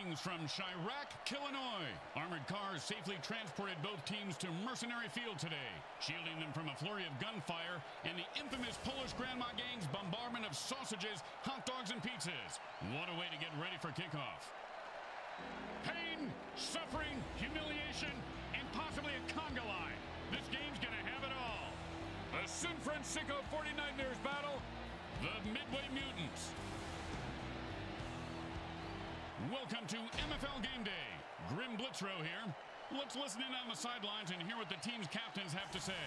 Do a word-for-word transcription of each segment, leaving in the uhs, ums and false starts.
Greetings from Chirac, Illinois. Armored cars safely transported both teams to Mercenary Field today, shielding them from a flurry of gunfire and the infamous Polish Grandma Gang's bombardment of sausages, hot dogs, and pizzas. What a way to get ready for kickoff. Pain, suffering, humiliation, and possibly a conga line. This game's going to have it all. A San Fransicko forty-niners battle, the Midway Mutants. Welcome to M F L Game Day. Grim Blitzrow here. Let's listen in on the sidelines and hear what the team's captains have to say.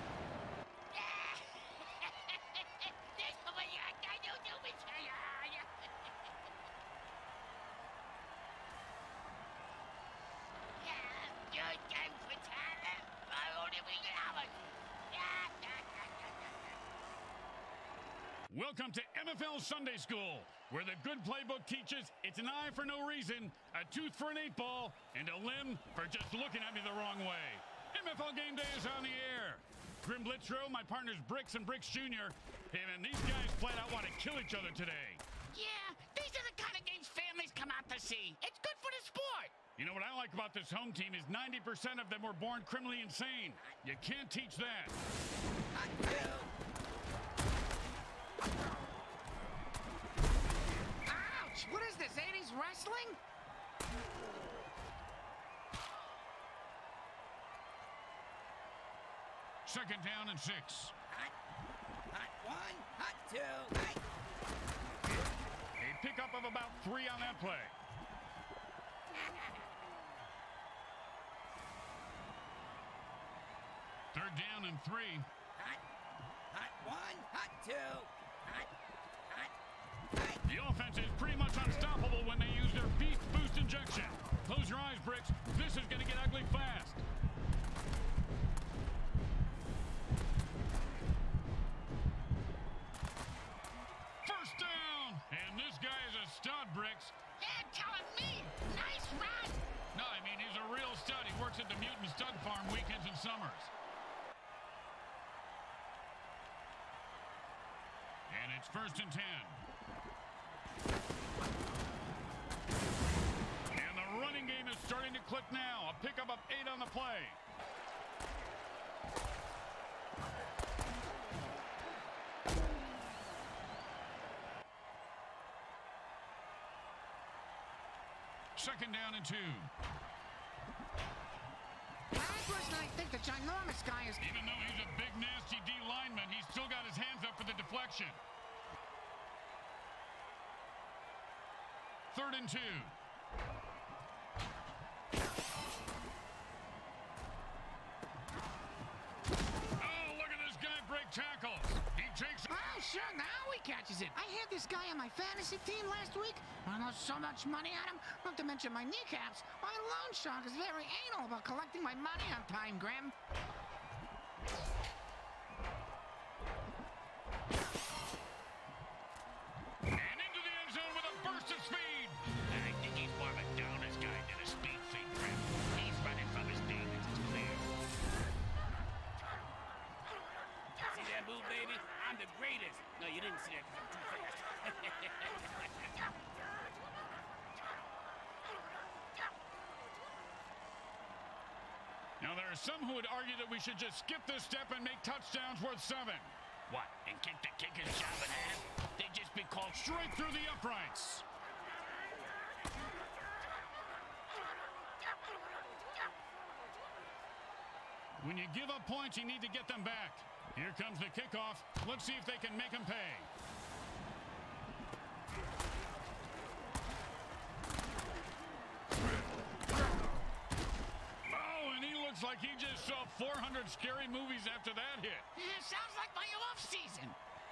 Welcome to M F L Sunday School, where the good playbook teaches it's an eye for no reason, a tooth for an eight ball, and a limb for just looking at me the wrong way. M F L Game Day is on the air. Grim Blitzrow, my partner's Bricks and Bricks Junior And these guys flat out want to kill each other today. Yeah, these are the kind of games families come out to see. It's good for the sport. You know what I like about this home team is ninety percent of them were born criminally insane. You can't teach that. I do. Ouch! What is this, eighties wrestling? Second down and six. Hot, hot one, hot two, hot. A pickup of about three on that play. Third down and three. Hot, hot one, hot two, hot, hot, hot. The offense is pretty much unstoppable when they use their beast boost injection. Close your eyes, Bricks. This is going to get ugly fast. First down. And this guy is a stud, Bricks. You're telling me. Nice run. No, I mean, he's a real stud. He works at the Mutant Stud Farm weekends and summers. And it's first and ten. And the running game is starting to click now. A pickup of eight on the play. Second down and two. Why doesn't I think the ginormous guy is... Even though he's a big, nasty D lineman, he's still got his hands up for the deflection. Third and two. Oh, look at this guy break tackles. He takes... Oh, sure, now he catches it. I had this guy on my fantasy team last week. I lost so much money on him, not to mention my kneecaps. My loan shark is very anal about collecting my money on time, Grim. And into the end zone with a burst of speed. I think he's more of a Downers guy than a speed freak, Grim. He's running from his demons, it's clear. See that move, baby? I'm the greatest. No, you didn't see that because I'm too fast. Now, there are some who would argue that we should just skip this step and make touchdowns worth seven. What, and kick the kicker's job in half? They'd just be called Straight through the uprights. When you give up points, you need to get them back. Here comes the kickoff. Let's see if they can make them pay. Oh, and he looks like he just saw four hundred scary movies after that hit. Yeah, sounds like my off season.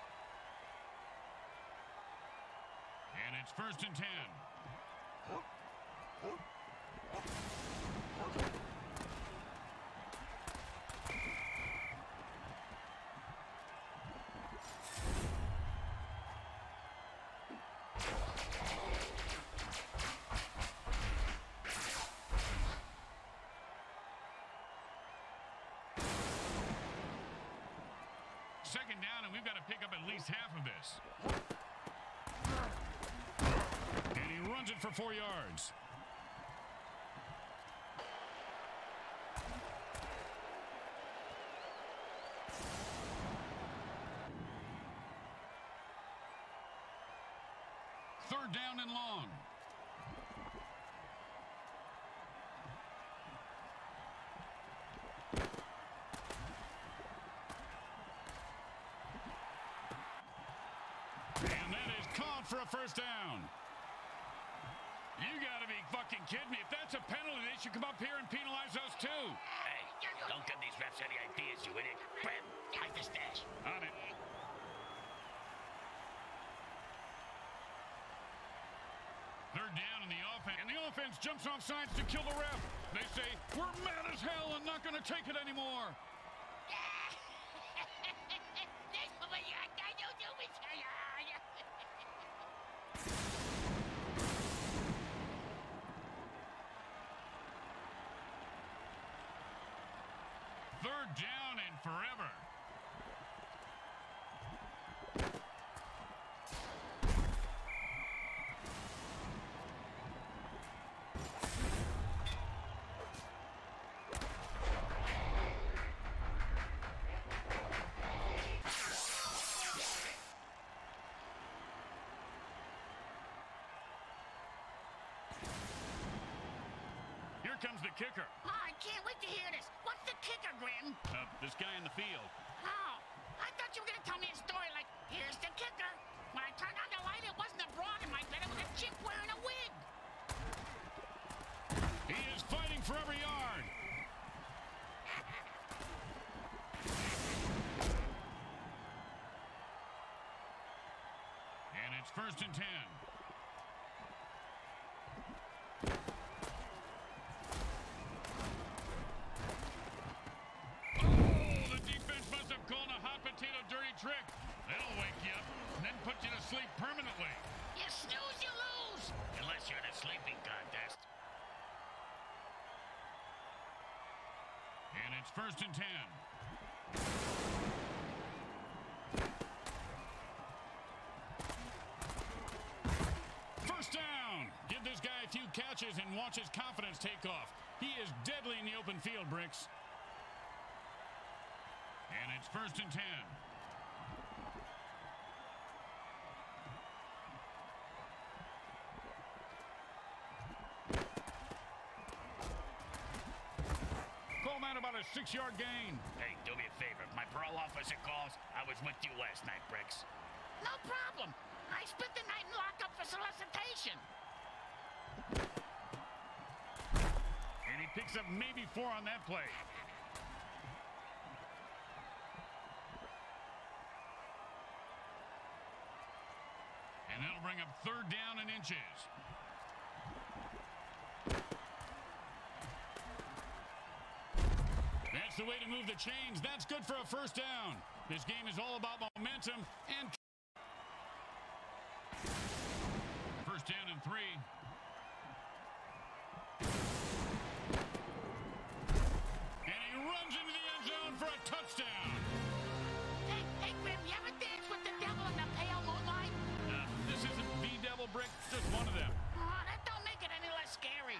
And it's first and ten. Second down, and we've got to pick up at least half of this. And he runs it for four yards. third down and long. And that is caught for a first down. You gotta be fucking kidding me. If that's a penalty, they should come up here and penalize us too. Hey, don't give these refs any ideas, you idiot. Brad, hide the stash. On it. Third down in the offense, and the offense jumps off sides to kill the ref. They say, we're mad as hell and not gonna take it anymore. Third down and forever. Here comes the kicker. Oh, I can't wait to hear this. What's the kicker, Grim? Uh, this guy in the field. Oh, I thought you were going to tell me a story like, here's the kicker. When I turned on the light, it wasn't a broad in my bed. It was a chick wearing a wig. He is fighting for every yard. And it's first and ten. Trick. That'll wake you up and then put you to sleep permanently. You snooze, you lose. Unless you're in a sleeping contest. And it's first and ten. First down. Give this guy a few catches and watch his confidence take off. He is deadly in the open field, Bricks. And it's first and ten. About a six-yard gain. Hey, do me a favor. If my parole officer calls, I was with you last night, Bricks. No problem. I spent the night in lockup for solicitation. And he picks up maybe four on that play. And that'll bring up third down and inches. That's the way to move the chains. That's good for a first down. This game is all about momentum and first down and three. And he runs into the end zone for a touchdown. Hey, hey, Grim, you ever dance with the devil in the pale moonlight? Uh, this isn't the devil, Brick, just one of them. Oh, that don't make it any less scary.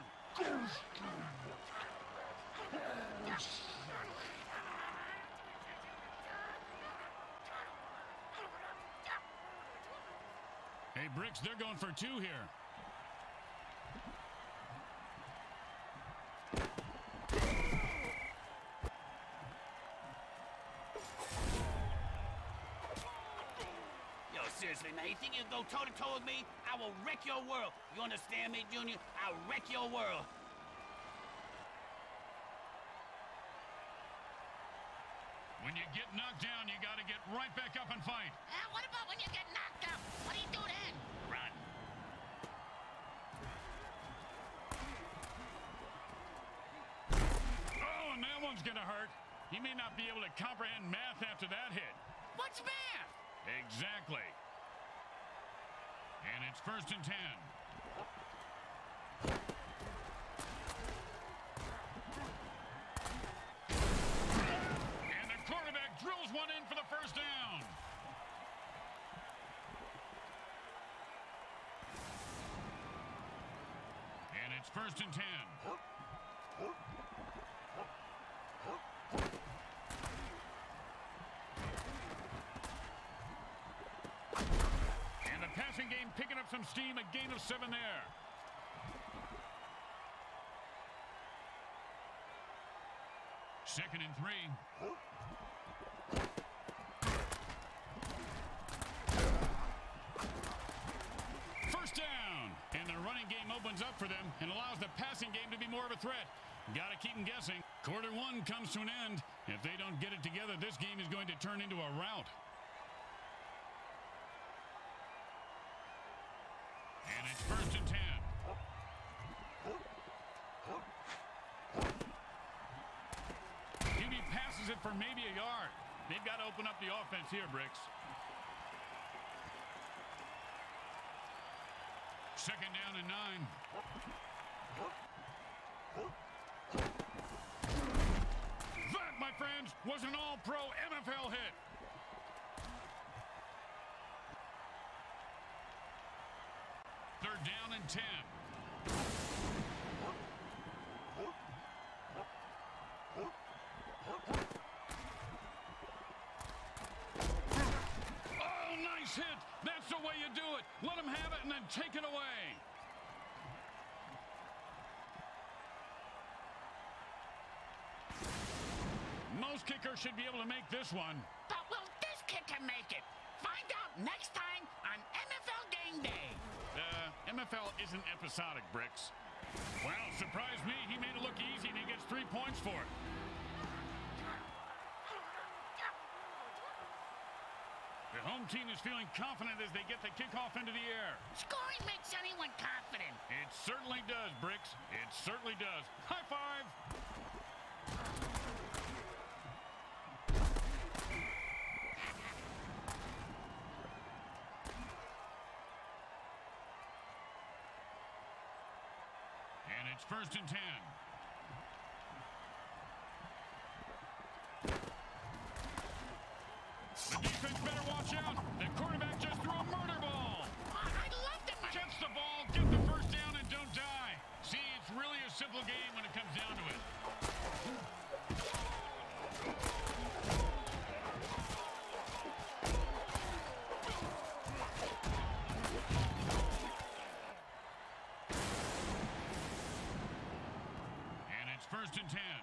Hey, Bricks, they're going for two here. Yo, seriously, man, you think you can go toe-to-toe with me? I will wreck your world. You understand me, Junior? I'll wreck your world. When you get knocked down, you got to get right back up and fight. Uh, what about when you get knocked out? What do you do then? Run. Oh, and that one's going to hurt. He may not be able to comprehend math after that hit. What's math? Exactly. And it's first and ten. And the quarterback drills one in for the first down. And it's first and ten. passing game picking up some steam, a gain of seven there. Second and three. First down. And the running game opens up for them and allows the passing game to be more of a threat. Got to keep them guessing. Quarter one comes to an end. If they don't get it together, this game is going to turn into a rout. And it's first and ten. Q B passes it for maybe a yard. They've got to open up the offense here, Bricks. Second down and nine. That, my friends, was an all-pro M F L hit. Third down and ten. Oh, nice hit. That's the way you do it. Let them have it and then take it away. Most kickers should be able to make this one. But will this kicker make it? Find out next time on M F L Game Day. Uh, M F L isn't episodic, Bricks. Well, surprise me. He made it look easy, and he gets three points for it. The home team is feeling confident as they get the kickoff into the air. Scoring makes anyone confident. It certainly does, Bricks. It certainly does. High five. And it's first and ten. The defense better watch out. The quarterback just threw a murder ball. I love them. Catch the ball, get the first down, and don't die. See, it's really a simple game when it comes down to it. And it's first and ten.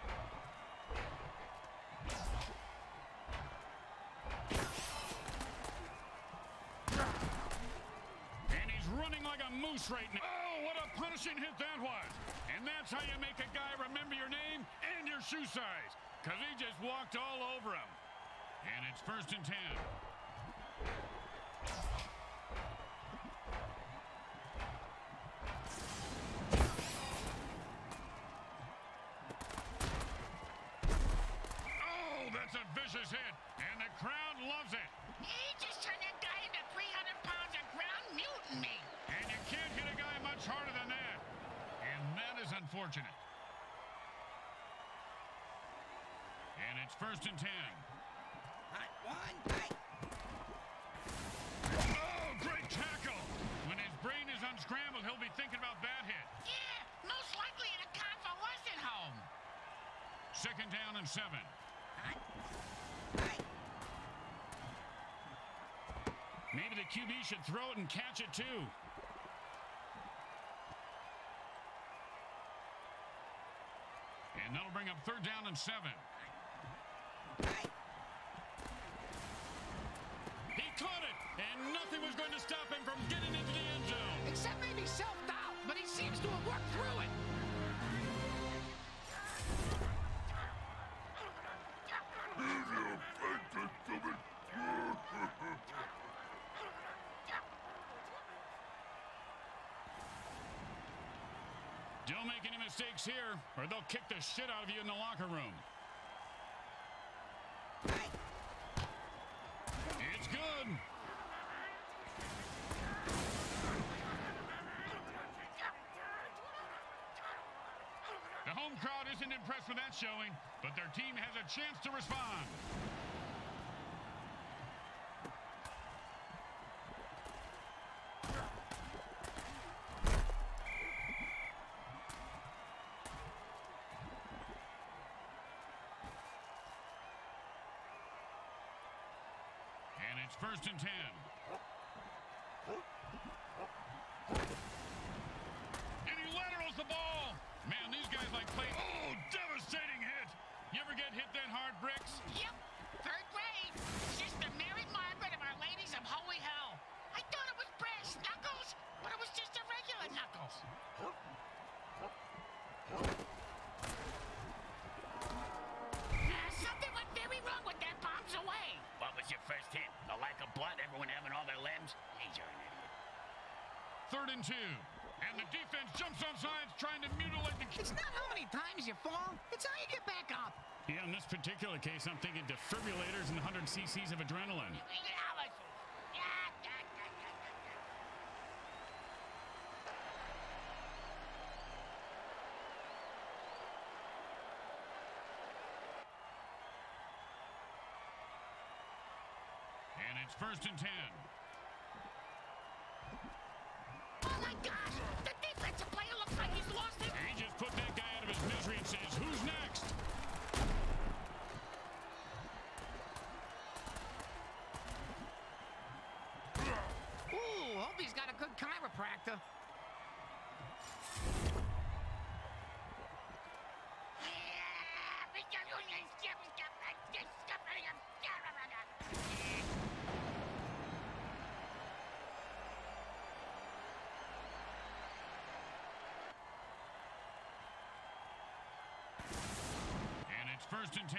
Running like a moose right now. Oh, what a punishing hit that was. And that's how you make a guy remember your name and your shoe size. Because he just walked all over him. And it's first and ten. Oh, that's a vicious hit. And the crowd loves it. He just turned that guy into three hundred pounds of ground mutiny. And you can't hit a guy much harder than that. And that is unfortunate. And it's first and ten. Hot one, hot. Oh, great tackle. When his brain is unscrambled, he'll be thinking about that hit. Yeah, most likely in a convalescent home. Second down and seven. Hot. Hot. Maybe the Q B should throw it and catch it too. And that'll bring up third down and seven. He caught it, and nothing was going to stop him from getting into the end zone. Except maybe self-doubt, but he seems to have worked through it. Don't make any mistakes here, or they'll kick the shit out of you in the locker room. It's good. The home crowd isn't impressed with that showing, but their team has a chance to respond. And it's first and ten. And he laterals the ball. Man, these guys like play. Oh, devastating hit. You ever get hit that hard, Bricks? Yep. Third grade. Sister Mary Margaret of Our Ladies of Holy Hell. I thought it was brass knuckles, but it was just a regular knuckles. Uh, something went very wrong with that bombs away. What was your first hit? The lack of blood? Everyone having all their limbs? He's an idiot. Third and two. And the defense jumps on sides trying to mutilate the... It's not how many times you fall, it's how you get back up. Yeah, in this particular case, I'm thinking defibrillators and one hundred cc's of adrenaline. And it's first and ten. Oh my gosh! The defensive player looks like he's lost it. He just put that guy out of his misery and says, who's next? Ooh, hope he's got a good chiropractor. And it's first and ten.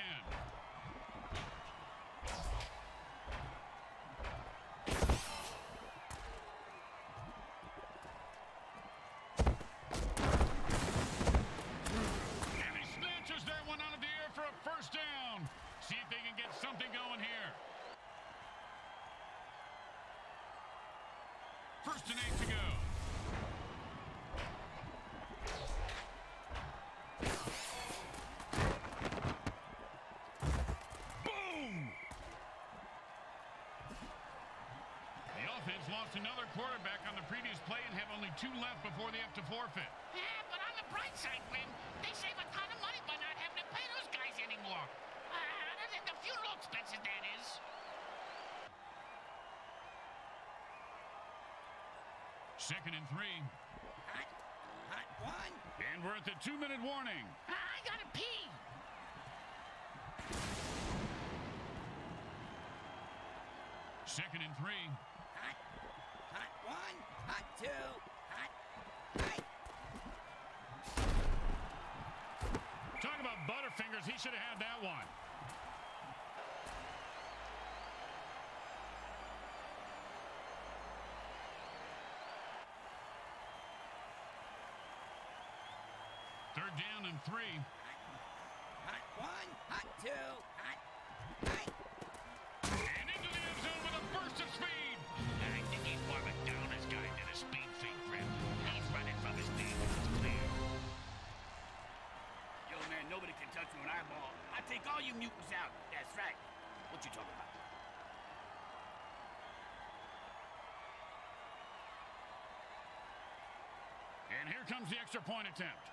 And he snatches that one out of the air for a first down. See if they can get something going here. First and eight to go. Boom! The offense lost another quarterback on the previous play and have only two left before they have to forfeit. Yeah, but on the bright side, Grim, they save a ton of money by not having to pay those guys anymore. Uh, other than the funeral expenses, that is. Second and three. Hot, hot one. And we're at the two-minute warning. I gotta pee. Second and three. Hot, hot one, hot two, hot, right. Talk about Butterfingers. He should have had that one. Third down and three. Hot one, hot two, hot, right. And into the end zone with a burst of speed. I think he's more of a Dallas guy than a speed freak, Grim. He's running from his team. It's clear. Yo, man, nobody can touch me when I ball. I take all you mutants out. That's right. What you talking about? And here comes the extra point attempt.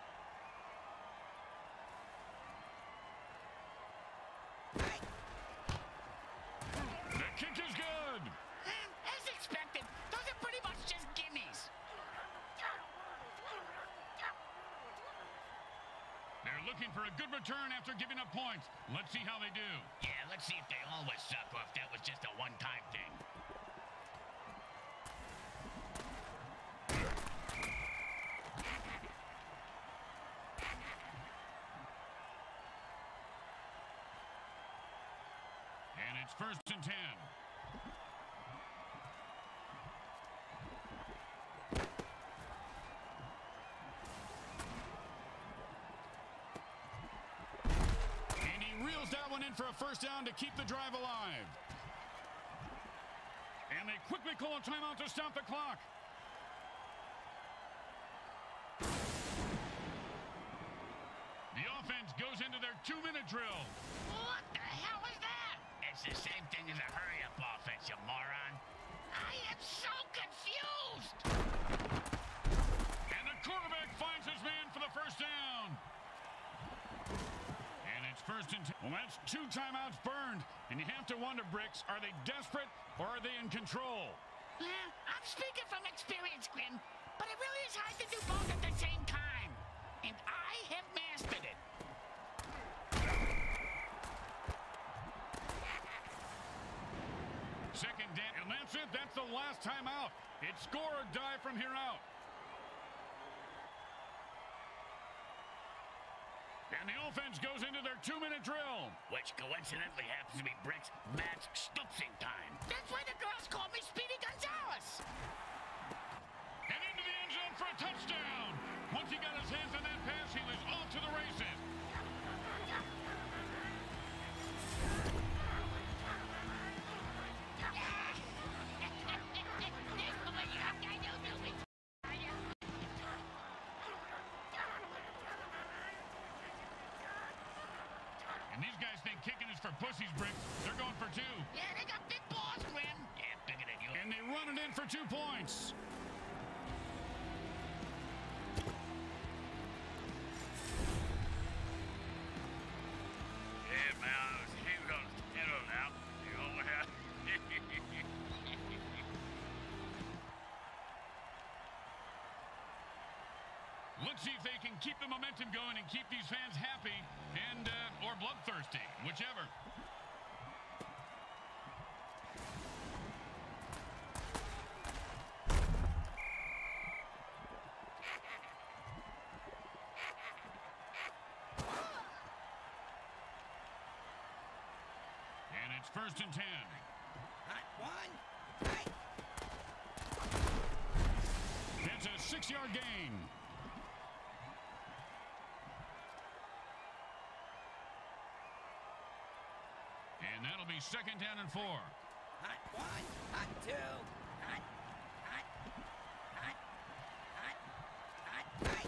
Right. The kick is good. As expected, those are pretty much just gimmies. They're looking for a good return after giving up points. Let's see how they do. Yeah, let's see if they always suck or if that was just a one-time thing. And it's first and ten. And he reels that one in for a first down to keep the drive alive. And they quickly call a timeout to stop the clock. The offense goes into their two-minute drill. What the hell is that? It's the same thing as a hurry-up offense, you moron. I am so confused. And the quarterback finds his man for the first down. And it's first and ten. Well, that's two timeouts burned. And you have to wonder, Bricks, are they desperate or are they in control? Yeah, I'm speaking from experience, Grim, but it really is hard to do both at the same time. And I have mastered it. Second down, and that's it. That's the last time out. It's score or die from here out. And the offense goes into their two-minute drill. Which coincidentally happens to be Brick's match stupsing time. That's why the girls call me Speedy Gonzalez. And into the end zone for a touchdown. Once he got his hands on that pass, he was off to the races. And these guys think kicking is for pussies, Brick. They're going for two. Yeah, they got big balls, Grim. Yeah, bigger than you. And they run it in for two points. Yeah, man, he's gonna settle now. You know what? Let's see if they can keep the momentum going and keep these fans happy and uh, or bloodthirsty, whichever. And it's first and ten. Hot one. Right. That's a six-yard gain. And that'll be second down and four. Hot one. Hot two. Hot. Hot. Hot. Hot. Hot. Hot.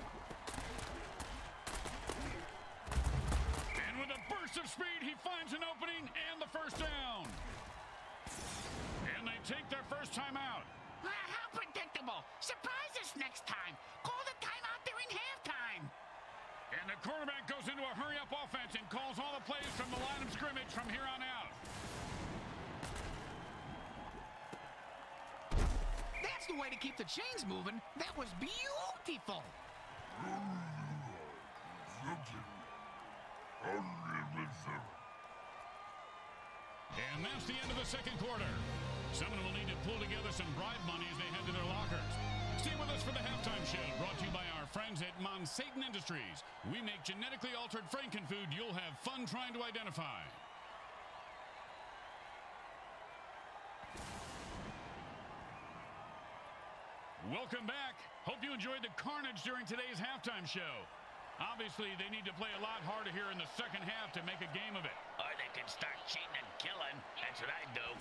And with a burst of speed, he finds an opening and the first down. And they take their first time out. Uh, how predictable. Surprise us next time. Call the timeout during halftime. And the quarterback goes into a hurry-up offense and calls all the plays from the line of scrimmage from here on out. That's the way to keep the chains moving. That was beautiful. And that's the end of the second quarter. Someone will need to pull together some bribe money as they head to their lockers. Stay with us for the halftime show, brought to you by our friends at Monsatan Industries. We make genetically altered frankenfood you'll have fun trying to identify. Welcome back. Hope you enjoyed the carnage during today's halftime show. Obviously, they need to play a lot harder here in the second half to make a game of it. Or they can start cheating and killing. That's what I do.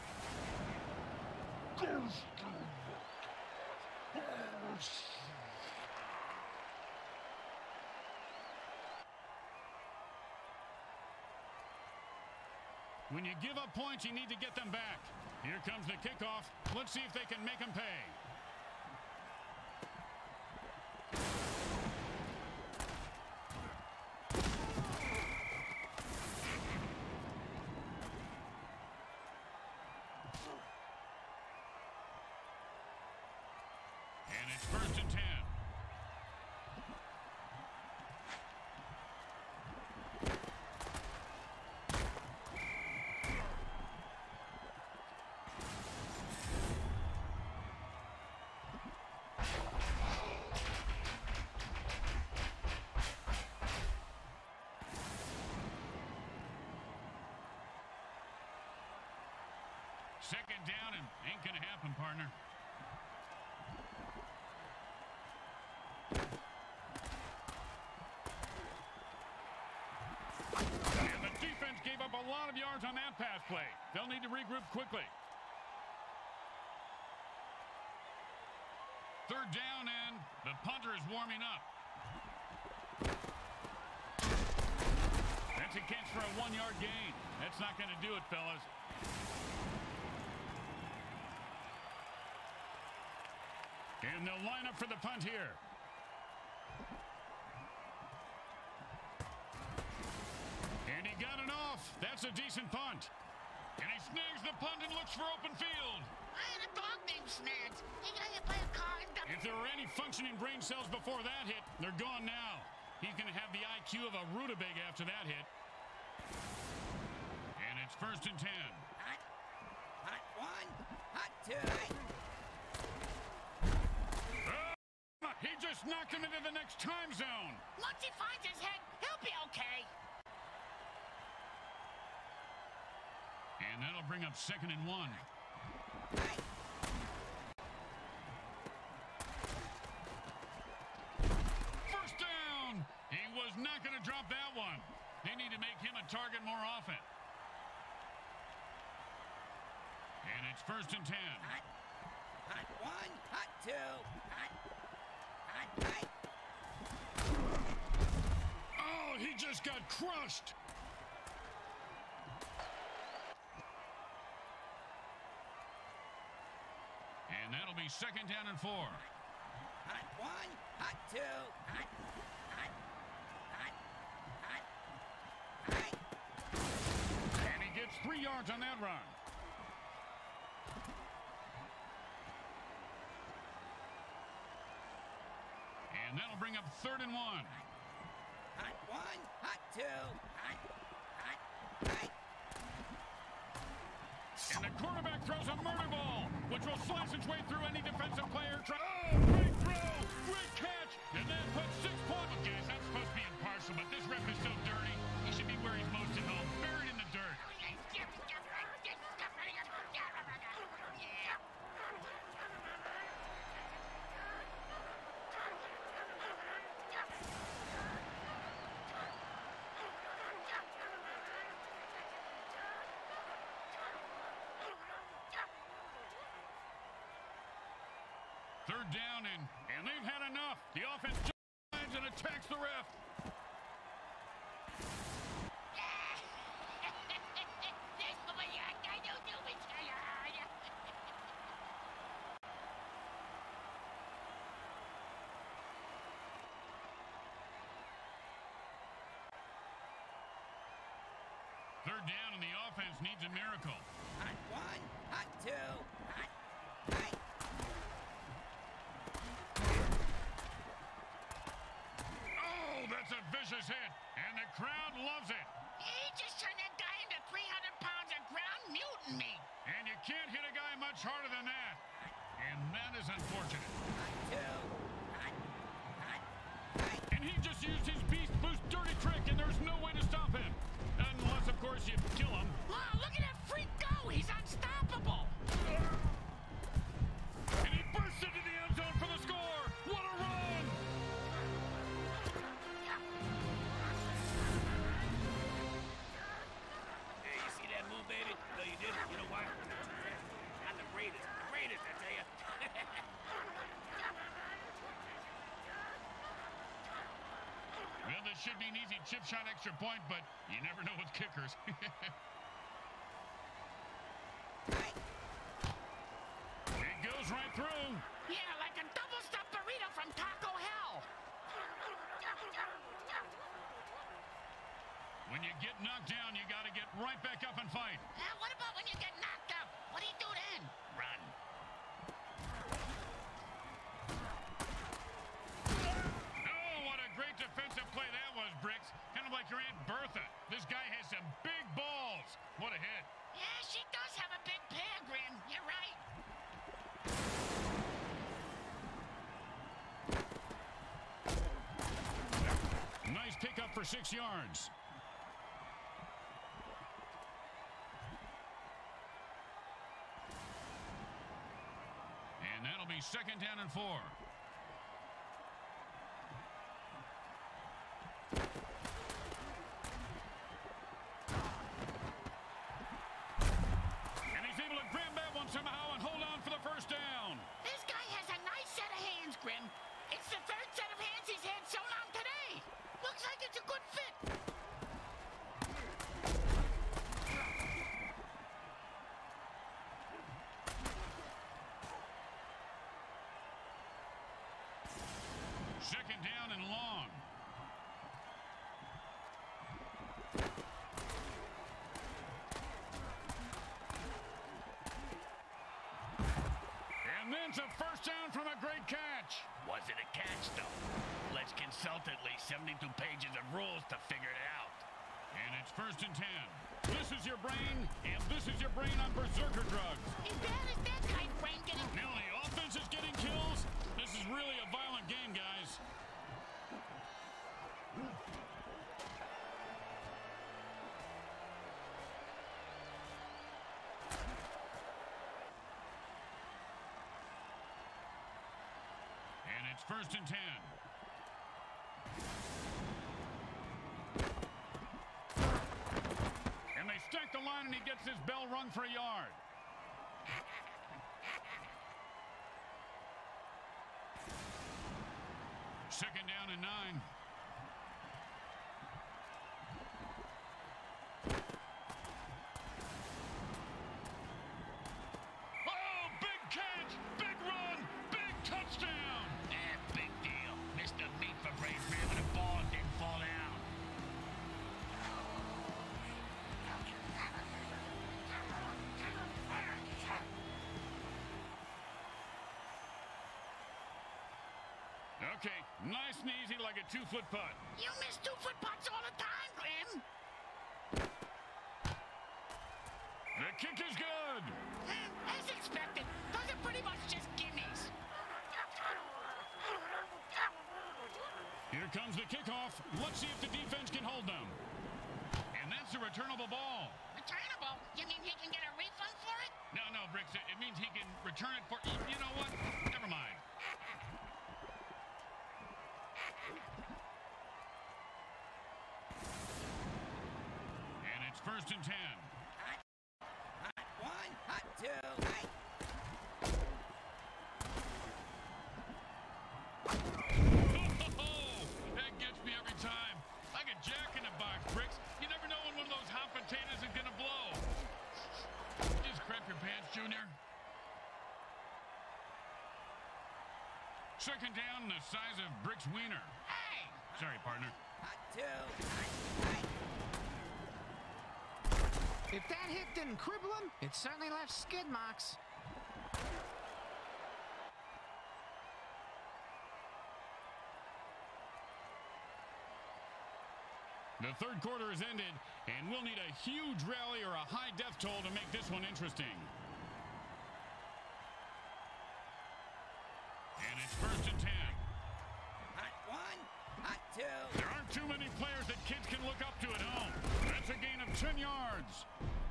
When you give up points, you need to get them back. Here comes the kickoff. Let's see if they can make them pay. And it's first and ten. Second down and ain't gonna happen, partner. And the defense gave up a lot of yards on that pass play. They'll need to regroup quickly. Third down, and the punter is warming up. That's a catch for a one-yard gain. That's not going to do it, fellas. And they'll line up for the punt here. And he got it off. That's a decent punt. And he snags the punt and looks for open field. I had a dog named Snads. He got hit by a car and died. If there were any functioning brain cells before that hit, they're gone now. He's going to have the I Q of a rutabaga after that hit. And it's first and ten. Hot, hot one, hot two. Oh, he just knocked him into the next time zone. Once he finds his head, he'll be okay. And that'll bring up second and one. Hey. First down. He was not going to drop that one. They need to make him a target more often. And it's first and ten. Hot, hot one, hot two, hot, hot, hot. Oh, he just got crushed. And that'll be second down and four. Hot one, hot two, hot, hot, hot, hot, hot. And he gets three yards on that run. And that'll bring up third and one. Hot one, hot two, hot, hot, hot. And the quarterback throws a murder ball, which will slice its way through any defensive player. Oh, great throw, great catch, and then put six points. Okay, it's not supposed to be impartial, but this ref is so dirty, he should be where he's most at home, buried in the dirt. Third down, and, and they've had enough. The offense lines and attacks the ref. Third down, and the offense needs a miracle. Hot one, hot two, hot, hot. That's a vicious hit, and the crowd loves it. He just turned that guy into three hundred pounds of ground mutant meat. And you can't hit a guy much harder than that. And that is unfortunate. Hot two, hot, hot, hot. And he just used his Beast Boost dirty trick, and there's no way to stop him. Unless, of course, you kill him. Wow, look at that freak go. He's unstoppable. And he bursts into the end zone for the score. What a run! Hey, you see that move, baby? No, you didn't. You know why? Not the greatest. The greatest, I tell you. Well, this should be an easy chip shot extra point, but you never know with kickers. It goes right through. Yeah, like a double-stuffed burrito from Taco Hell. When you get knocked down, you got to get right back up and fight. Uh, what about when you get knocked up? What do you do then? Run. Oh, what a great defensive play that was, Bricks. Kind of like your Aunt Bertha. This guy has some big balls. What a hit. Yeah, she does have a big pear grin. You're right. Nice pickup for six yards. And that'll be second down and four. And he's able to grab that one somehow and hold on for the first down. This guy has a nice set of hands, Grim. It's the third set of hands he's had sewn on today. Looks like it's a good fit. Second down and long. It's a first down from a great catch. Was it a catch, though? Let's consult at least seventy-two pages of rules to figure it out. And it's first and ten. This is your brain, and this is your brain on berserker drugs. As bad as that guy's brain getting... Now the offense is getting kills. This is really a violent game, guys. And it's first and ten. And they stack the line, and he gets his bell rung for a yard. Second down and nine. Oh, big catch, big run, big touchdown. Eh, big deal. Mister Meat for Ray ran with the ball and didn't fall down. Okay, nice and easy like a two-foot putt. You miss two-foot putts all the time, Grim. The kick is good. Hmm, as expected, those are pretty much just gimmies. Here comes the kickoff. Let's see if the defense can hold them. And that's a returnable ball. Returnable? You mean he can get a refund for it? No, no, Bricks, it, it means he can return it for... You know what? Never mind. And it's first and ten. Hot, hot one, hot two, hot... Oh, that gets me every time. Like a jack in the box, Bricks. You never know when one of those hot potatoes is going to blow. Just crap your pants, Junior. Second down, the size of Brick's wiener. Hey! Sorry, partner. Hot two, hot, hot... If that hit didn't cripple him, it certainly left skid marks. The third quarter has ended, and we'll need a huge rally or a high death toll to make this one interesting. And it's first and ten. Hot one, hot two... There aren't too many players that kids can look up to at home. That's a gain of ten yards.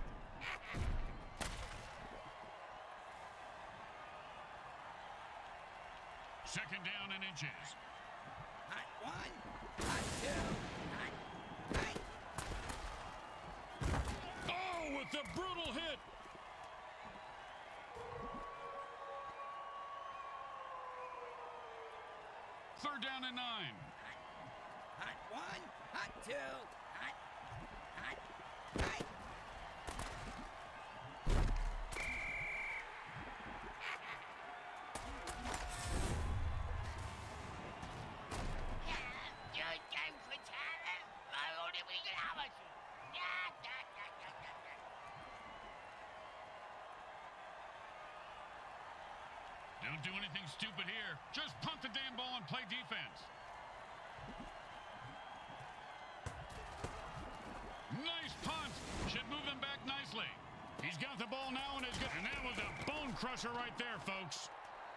Second down and inches. Hot one, hot two, hot, hot... Oh, with the brutal hit. Third down and nine. Hot one, hot two, hot, hot, hot... Don't do anything stupid here. Just punt the damn ball and play defense. Nice punt. Should move them back nicely. He's got the ball now and is good. And that was a bone crusher right there, folks.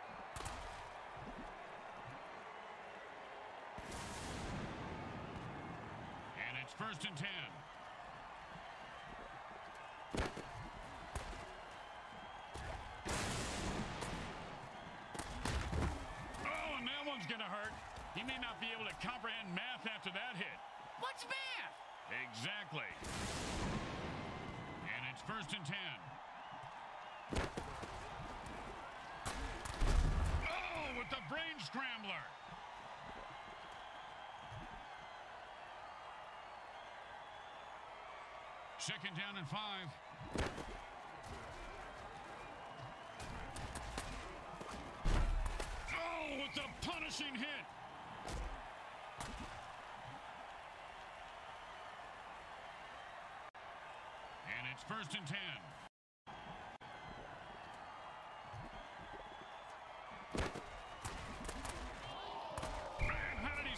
And it's first and ten. Gonna hurt. He may not be able to comprehend math after that hit. What's math? Exactly. And it's first and ten. Oh, with the brain scrambler. Second down and five. With the punishing hit. And it's first and ten.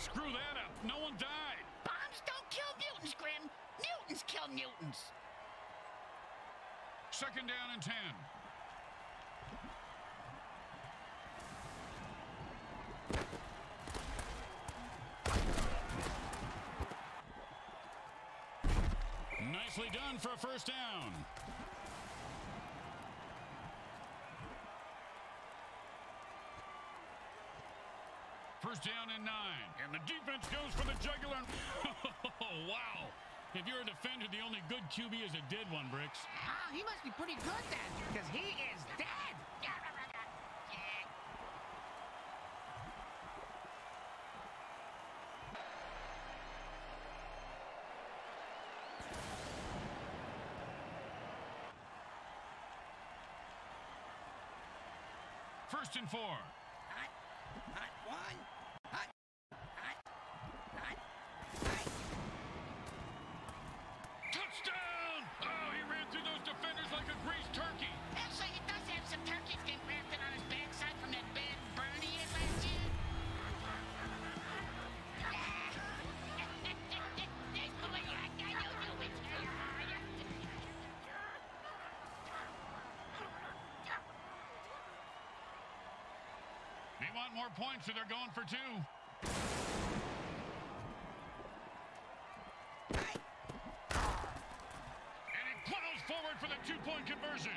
Screw that up. No one died. Bombs don't kill mutants, Grim. Mutants kill mutants. Second down and ten. Nicely done for a first down. First down and nine. And the defense goes for the jugular. Oh, wow. If you're a defender, the only good Q B is a dead one, Bricks. Ah, he must be pretty good then, because he is dead. First and four. Hot, hot one, hot, hot, hot, hot. Touchdown! Oh, he ran through those defenders like a greased turkey. Actually, he does have some turkeys getting grafted on his backside from that bad burn he had last year. They want more points, so they're going for two. And he plows forward for the two-point conversion.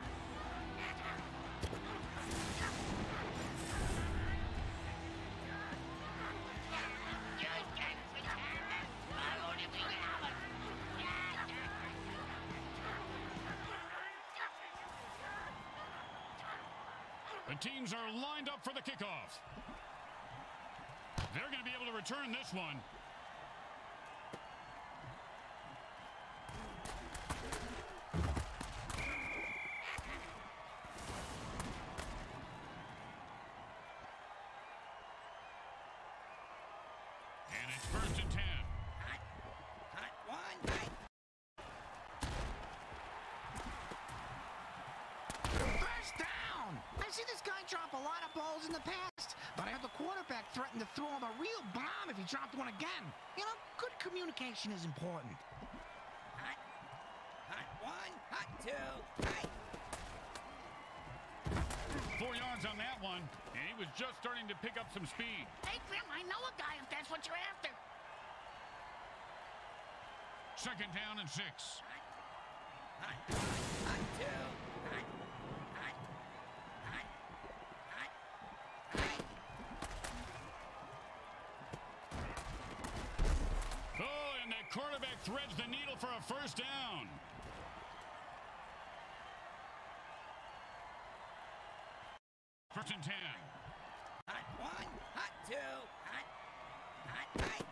The teams are lined up for the kickoff. They're going to be able to return this one. And it's first and ten. Hot, hot one, hot. First down! I've seen this guy drop a lot of balls in the past, but I heard the quarterback threaten to throw him a real bomb if he dropped one again. You know, good communication is important. Hot, hot one, hot two, hot. Four yards on that one, and he was just starting to pick up some speed. Hey, Grim, I know a guy if that's what you're after. Second down and six. Hot, hot two, hot, hot, hot, hot, hot. Oh, and the quarterback threads the needle for a first down. First and ten. Hot one, hot two, hot, hot, hot.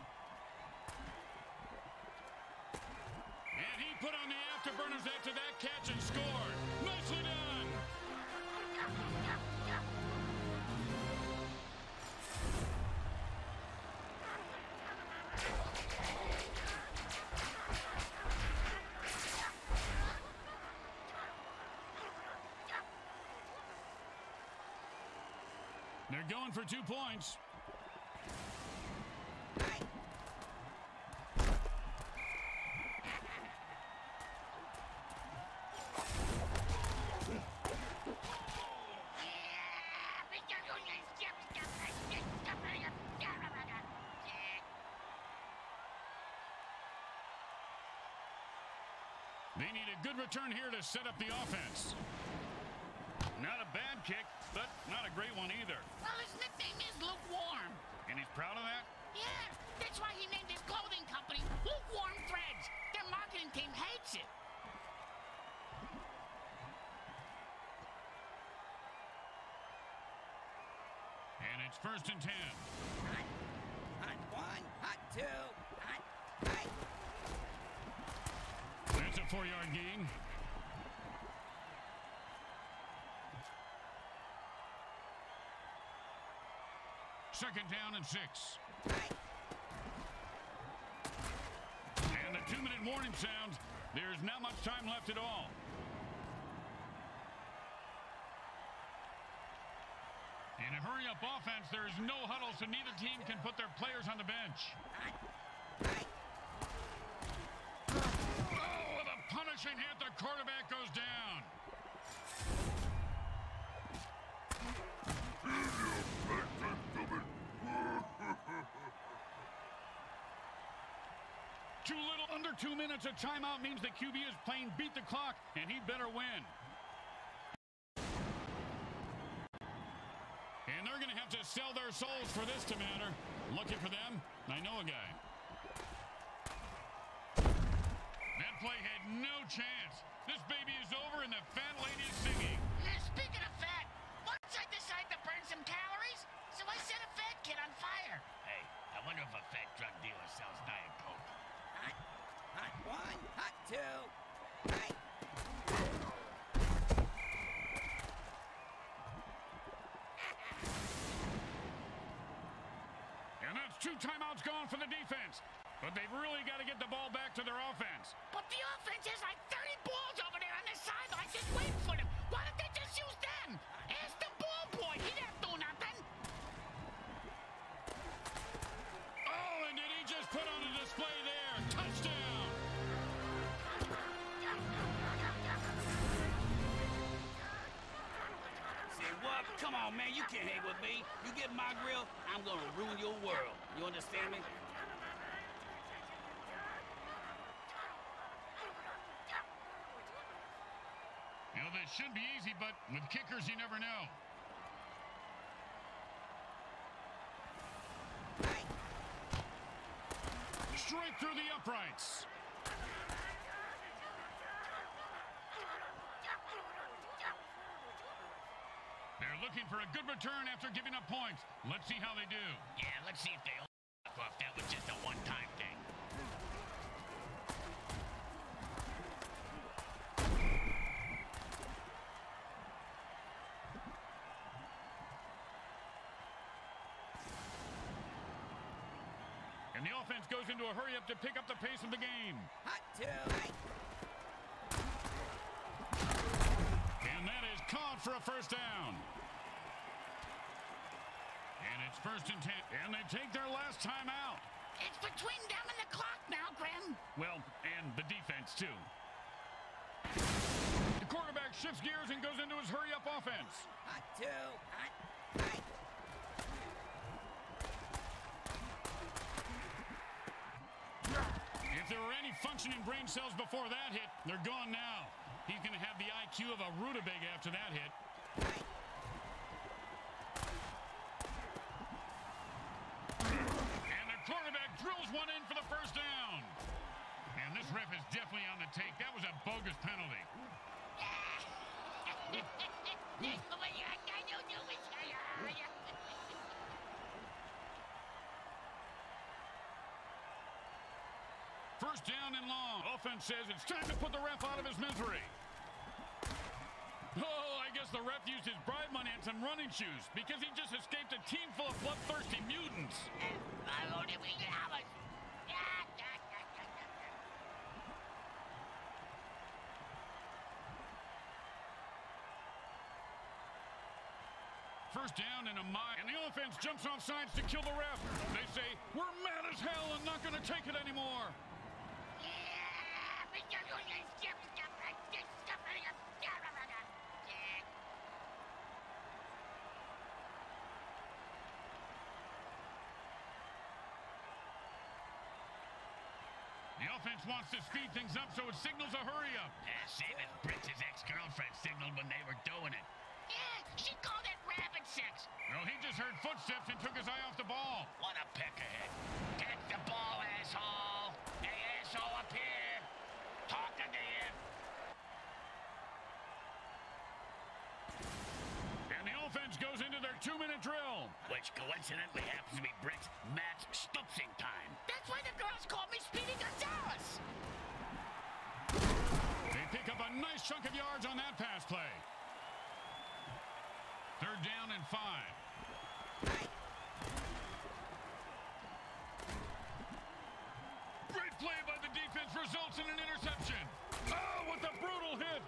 And he put on the afterburners after that catch and scored. Nicely done. They're going for two points. They need a good return here to set up the offense. Not a bad kick, but not a great one either. Well, his nickname is Lukewarm. And he's proud of that? Yeah, that's why he named his clothing company Lukewarm Threads. Their marketing team hates it. And it's first and ten. Hot, hot one, hot two, hot, hot. That's a four-yard gain. Second down and six. And the two-minute warning sounds. There's not much time left at all. In a hurry hurry-up offense, there is no huddle, so neither team can put their players on the bench. Oh, with a punishing hit, the quarterback goes down. Too little, under two minutes. A timeout means the Q B is playing beat the clock, and he better win. And they're going to have to sell their souls for this to matter. Lucky for them, I know a guy. That play had no chance. This baby is over, and the fat lady's singing. Uh, speaking of fat, once I decide to burn some calories, so I set a fat kid on fire. Hey, I wonder if a fat drug dealer sells Diet Coke. Hot, hot one, hot two, hot. And that's two timeouts gone for the defense. But they've really got to get the ball back to their offense. But the offense has like thirty balls over there on the sideline just waiting for them. Why don't they just use them? Ask the ball boy. He didn't do nothing. Oh, and did he just put on a display there? Touchdown! Say what? Come on, man. You can't hang with me. You get my grill, I'm going to ruin your world. You understand me? You know, this should be easy, but with kickers, you never know. Straight through the uprights. They're looking for a good return after giving up points. Let's see how they do. Yeah, let's see if they or if that was just a one-time thing. And the offense goes into a hurry-up to pick up the pace of the game. Hot two. And that is caught for a first down. And it's first and ten. And they take their last time out. It's between them and the clock now, Grim. Well, and the defense, too. The quarterback shifts gears and goes into his hurry-up offense. Hot two. Hot, hot. If there were any functioning brain cells before that hit, they're gone now. He's going to have the I Q of a rutabaga after that hit. And the quarterback drills one in for the first down. And this ref is definitely on the take. That was a bogus penalty. First down and long. Offense says it's time to put the ref out of his misery. Oh, I guess the ref used his bribe money and some running shoes because he just escaped a team full of bloodthirsty mutants. First down and a mile, and the offense jumps off sides to kill the ref. They say, we're mad as hell and not going to take it anymore. The offense wants to speed things up, so it signals a hurry-up. Yeah, same as Britz's ex-girlfriend signaled when they were doing it. Yeah, she called it rabbit sex. Well, he just heard footsteps and took his eye off the ball. What a peckerhead. Get the ball, asshole. Hey, asshole, up here. Talking to you. And the offense goes into their two-minute drill. Which coincidentally happens to be Britt's Matt's stupsing time. That's why the girls call me Speedy Gonzales. They pick up a nice chunk of yards on that pass play. Third down and five. Great play by the defense results in an interception. Oh, what a brutal hit.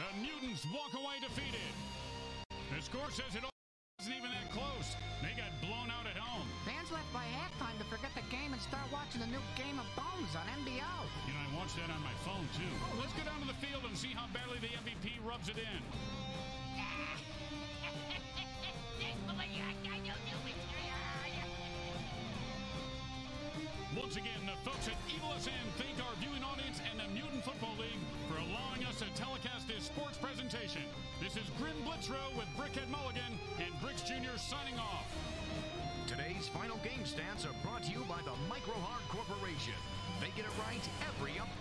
The Mutants walk away defeated. The score says it wasn't even that close. They got blown out at home. Fans left by halftime to forget the game and start watching the new Game of Bones on N B O. You know, I watched that on my phone, too. Let's go down to the field and see how badly the M V P rubs it in. Once again, the folks at Evil S M thank our viewing audience and the Mutant Football League for allowing us to telecast this sports presentation. This is Grim Blitzrow with Brickhead Mulligan and Bricks Junior signing off. Today's final game stats are brought to you by the Micro Hard Corporation. They get it right every up.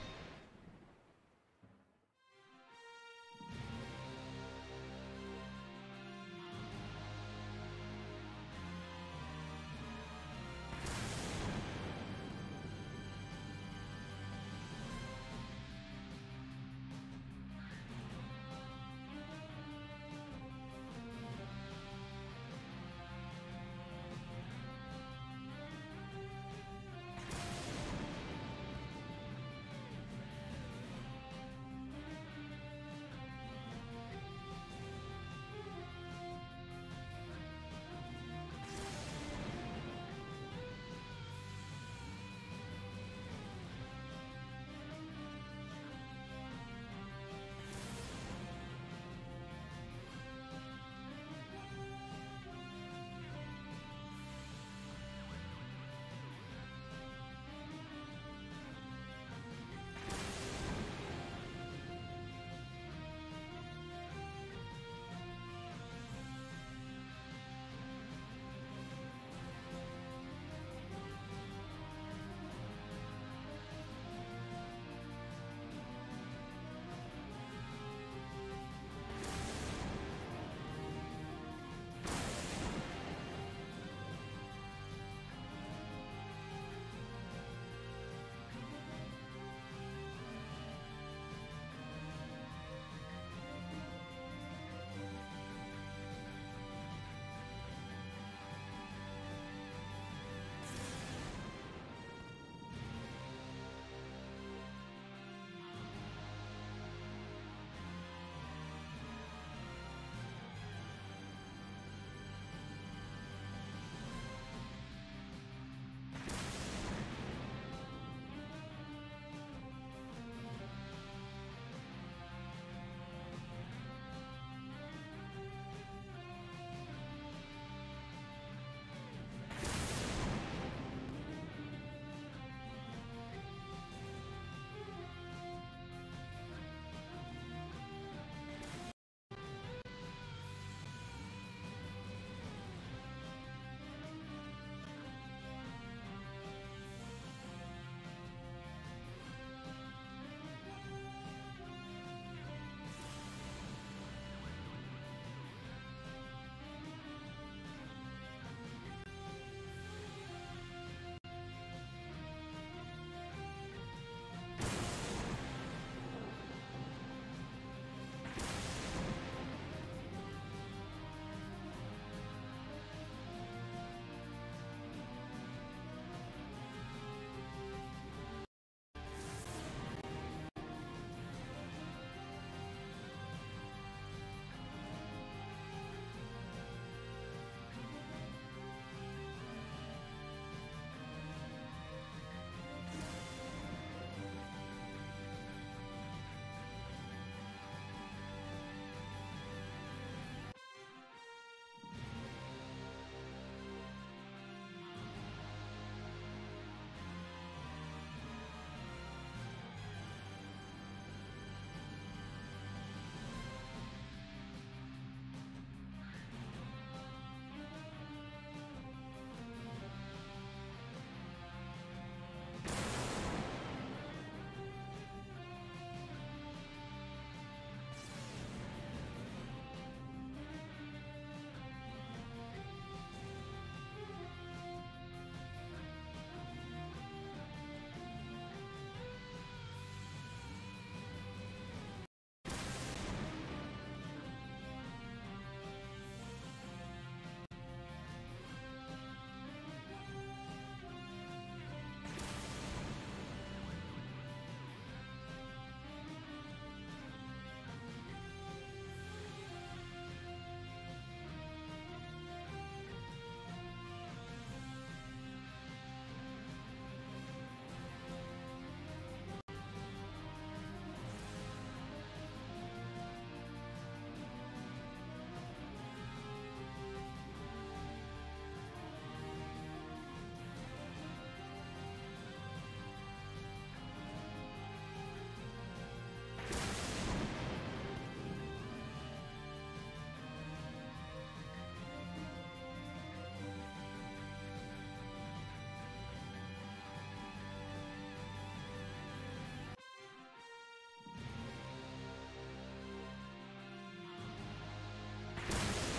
Mutants.